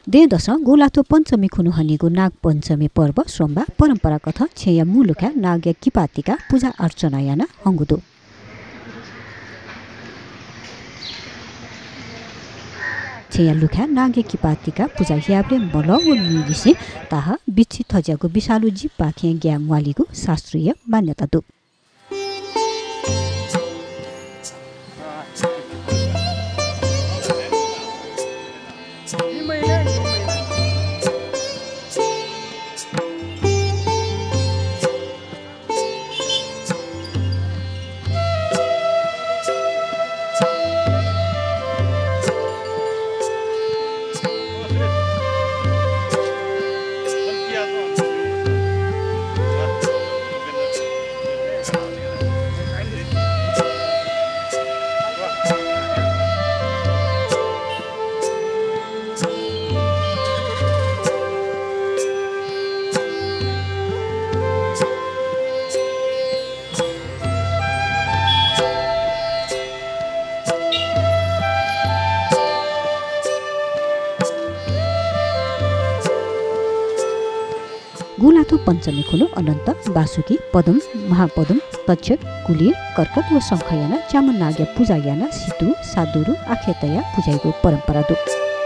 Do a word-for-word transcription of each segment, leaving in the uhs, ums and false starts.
they दश गोलाथो पञ्चमी खुनु हनेगु नाग पञ्चमी पर्व सोमबार परम्परागत छेया मुलुका नाग्य किपातिका पूजा अर्चना याना हंगुदु छेया लुखा नाग्य किपातिका पूजा याब्रे मल व मिगिसे ताह बिछि थज्यागु विषालु जीव पाखे ग्याम वालीगु शास्त्रीय मान्यता दु गोलाथो पञ्चमी खुनु अनन्त बासुकी पदम महापदम तक्षक कुलिर कर्कट व शङ्खयाना चामन नाग्य पूजा याना सितु सादुरु आखेतया पूजाको परम्परा दु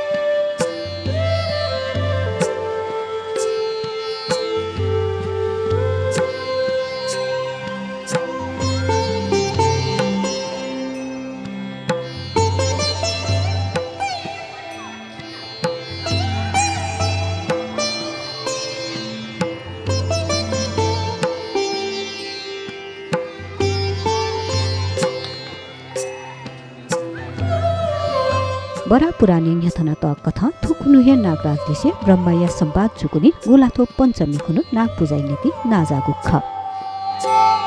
बरा पुरानी न्यथना त कथा थुकुनुहे नागराजले ब्रह्मया संवाद जुकुनी गोलाथो पञ्चमी खुनु नाग पूजा नीति नाजागु ख